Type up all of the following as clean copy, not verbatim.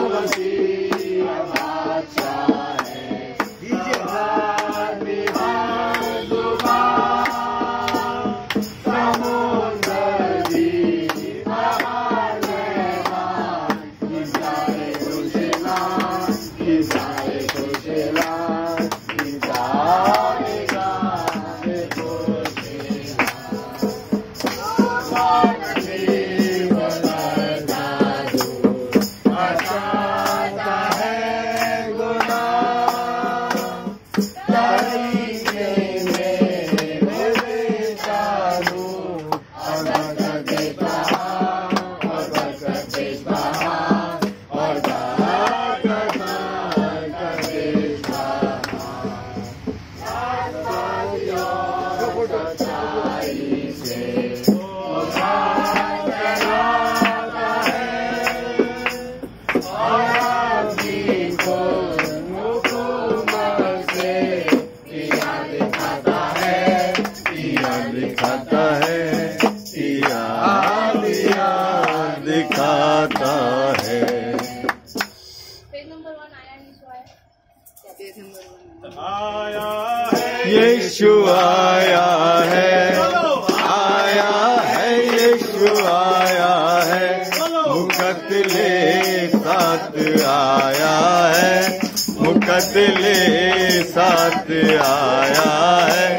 यीशु आया है, आया है, यीशु आया है, मुकद्दले साथ आया है, मुकद्दले साथ आया है।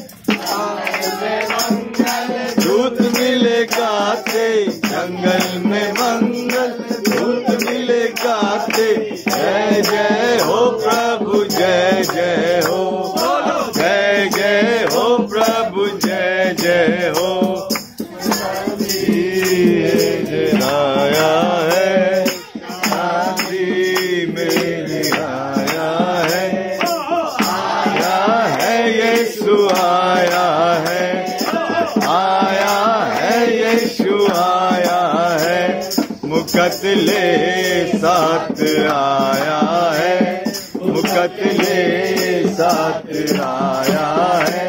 दूत मिले गाते जंगल में मंगल, दूत मिले गाते जय जय हो प्रभु, जय जय हो, जय जय हो प्रभु, जय जय हो। आया है, शादी मेरी आया है, आया है, यीशु आया है, आया है, यीशु आया है, मुकद्दले साथ आया है, मुकद्दले साथ आया है।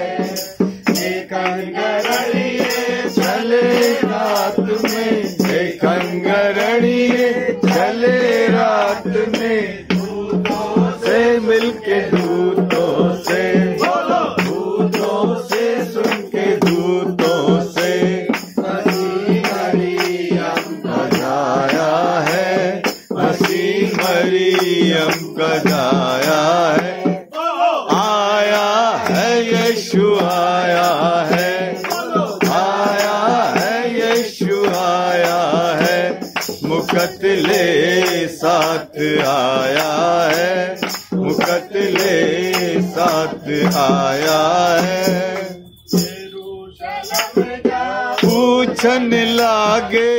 कंगरणिये चले रात में, कंगरणिये चले रात में, दूतों से मिलके, दूतों से, दूतों से सुन के, दूतों से मरियम का जाया है, मसीह मरियम का जाया है। आया है, यीशु आया है, आया है, यीशु आया है, मुकद्दले साथ आया है, मुकद्दले साथ आया है। पूछन लागे,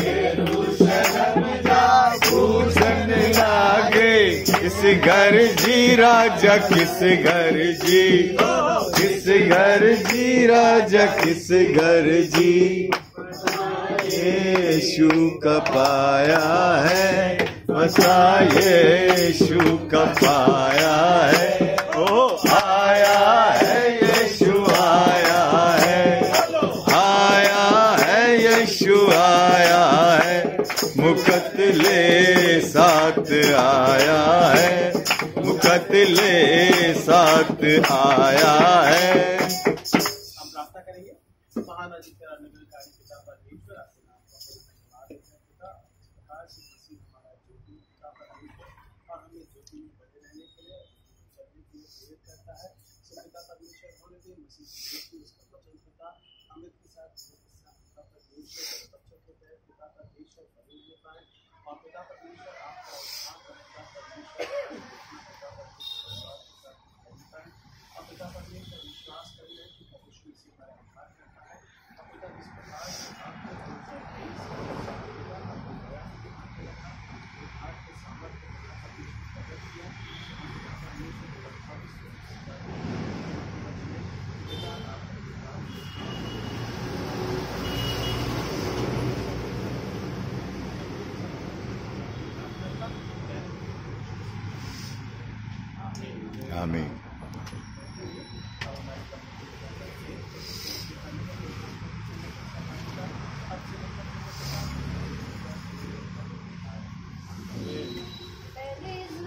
पूछन लागे, किस घर जी राजा, किस घर जी, किस घर जी राजा, किस घर जी। यीशु का पाया है, बसा यीशु का पाया है, ओ आया है, यीशु आया है, आया है, यीशु आया है, मुकद्दले साथ आया है, मुकद्दले साथ आया है। हम प्रार्थना करेंगे। महान अधिकार अनुग्रहकारी पिता परमेश्वर, आपके नाम का धन्यवाद है पिता, इस प्रकार से मसीह हमारा ज्योति पिता परमेश्वर, और हमें ज्योति में बने रहने के लिए, चलने के लिए प्रेरित करता है। सो पिता परमेश्वर होने के मसीह ज्योति, उसका वचन पिता अमृत के साथ पिता परमेश्वर बच्चों के तहत पिता परमेश्वर बने रहने पाए, और पिता परमेश्वर आपका उद्धार कर पिता परमेश्वर, और पिता परमेश्वर विश्वास करने की प्रभु से हमारा उद्धार करता है। और पिता इस प्रकार से आपको के सामर्थ्य प्रकट किया, आमीन।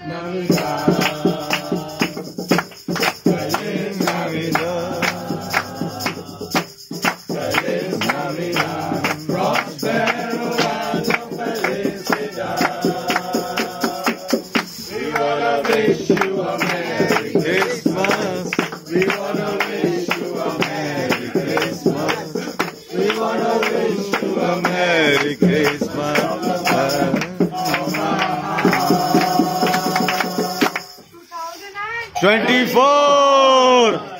Merry Christmas. 24